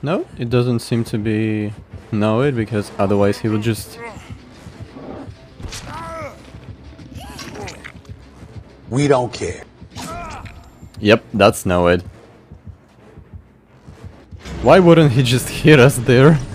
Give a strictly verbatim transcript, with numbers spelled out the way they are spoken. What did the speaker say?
No, it doesn't seem to be know it, because otherwise he would just... We don't care. Yep, that's know it. Why wouldn't he just hit us there?